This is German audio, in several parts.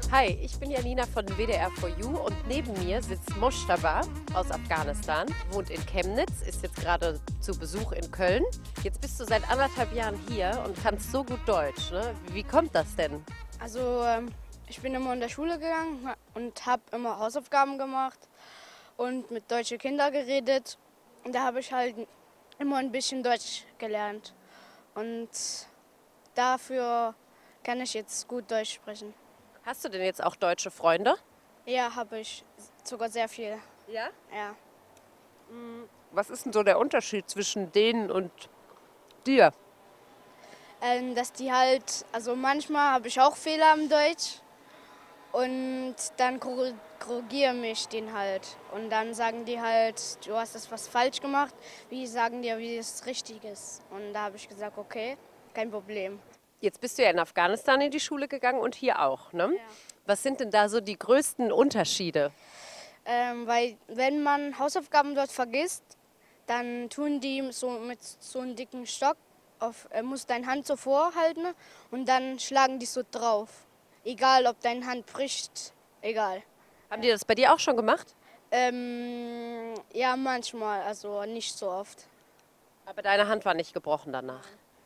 Hi, ich bin Janina von WDR4U und neben mir sitzt Moshtaba aus Afghanistan, wohnt in Chemnitz, ist jetzt gerade zu Besuch in Köln. Jetzt bist du seit 1,5 Jahren hier und kannst so gut Deutsch, ne? Wie kommt das denn? Also ich bin immer in der Schule gegangen und habe immer Hausaufgaben gemacht und mit deutschen Kindern geredet. Und da habe ich halt immer ein bisschen Deutsch gelernt. Und dafür kann ich jetzt gut Deutsch sprechen. Hast du denn jetzt auch deutsche Freunde? Ja, habe ich sogar sehr viel. Ja. Ja. Was ist denn so der Unterschied zwischen denen und dir? Dass die halt, also manchmal habe ich auch Fehler im Deutsch und dann korrigieren mich den halt. Und dann sagen die halt, du hast das was falsch gemacht, wie sagen dir, wie es richtig ist. Und da habe ich gesagt, okay, kein Problem. Jetzt bist du ja in Afghanistan in die Schule gegangen und hier auch, ne? Ja. Was sind denn da so die größten Unterschiede? Weil wenn man Hausaufgaben dort vergisst, dann tun die so mit so einem dicken Stock, muss deine Hand so vorhalten und dann schlagen die so drauf. Egal, ob deine Hand bricht, egal. Haben die das bei dir auch schon gemacht? Ja, manchmal, also nicht so oft. Aber deine Hand war nicht gebrochen danach.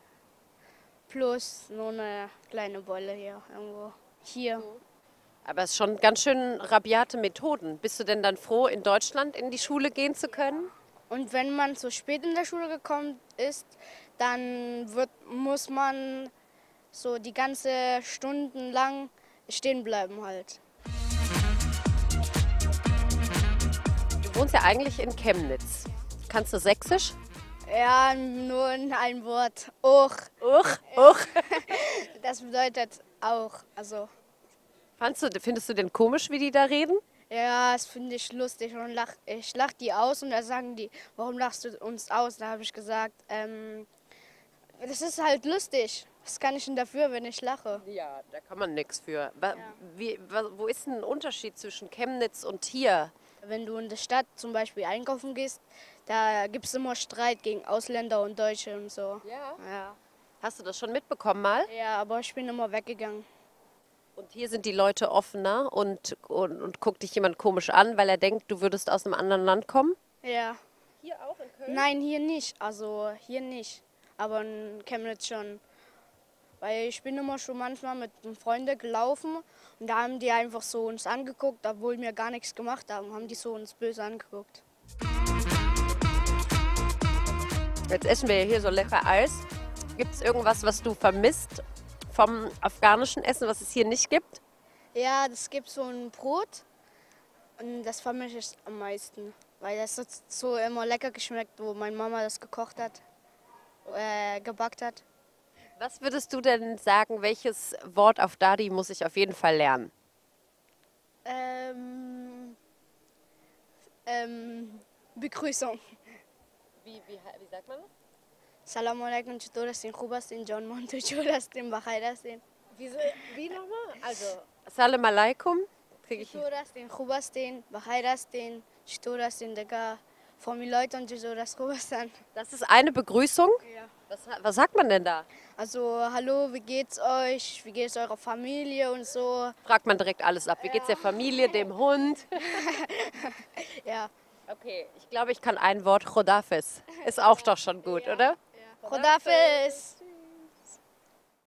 Plus nur eine kleine Beule hier irgendwo. Hier. Aber es ist schon ganz schön rabiate Methoden. Bist du denn dann froh, in Deutschland in die Schule gehen zu können? Und wenn man so spät in der Schule gekommen ist, dann muss man so die ganze Stunden lang stehen bleiben halt. Du wohnst ja eigentlich in Chemnitz. Kannst du Sächsisch? Ja, nur in einem Wort. Och. Uch. Das bedeutet auch. Also, Findest du denn komisch, wie die da reden? ja, das finde ich lustig und ich lach die aus und da sagen die, warum lachst du uns aus? Da habe ich gesagt, das ist halt lustig. Was kann ich denn dafür, wenn ich lache? Ja, da kann man nichts für. Wo ist denn ein Unterschied zwischen Chemnitz und hier? Wenn du in der Stadt zum Beispiel einkaufen gehst, da gibt es immer Streit gegen Ausländer und Deutsche und so. Ja. Ja. Hast du das schon mitbekommen mal? Ja, aber ich bin immer weggegangen. Und hier sind die Leute offener und guckt dich jemand komisch an, weil er denkt, du würdest aus einem anderen Land kommen? Ja. Hier auch in Köln? Nein, hier nicht. Also hier nicht. Aber in Chemnitz schon. Weil ich bin immer schon manchmal mit einem Freund gelaufen und da haben die einfach so uns angeguckt, obwohl wir gar nichts gemacht haben, haben die so uns böse angeguckt. Jetzt essen wir hier so lecker Eis. Gibt es irgendwas, was du vermisst vom afghanischen Essen, was es hier nicht gibt? Ja, das gibt so ein Brot und das vermisse ich am meisten. Weil das hat so immer lecker geschmeckt, wo meine Mama das gekocht hat, gebackt hat. Was würdest du denn sagen, welches Wort auf Dari muss ich auf jeden Fall lernen? Begrüßung. Wie sagt man das? Salam alaikum, چطور هستین؟ خوب هستین؟ جان مان تو چطور هستین؟ بخیر هستین؟ Wie nochmal? Also, Salam alaikum. Krieg ich چطور هستین؟ خوب هستین؟ بخیر هستین؟ چطور هستین دیگه؟ فامیل هایتون چطور است؟ خوب هستن؟ Das ist eine Begrüßung. Ja. Was sagt man denn da? Also, hallo, wie geht's euch? Wie geht's eurer Familie und so? Fragt man direkt alles ab. Wie geht's der Familie, dem Hund? Ja. Okay, ich glaube, ich kann ein Wort. Chodafes. Ist auch doch schon gut, oder? Khodafis!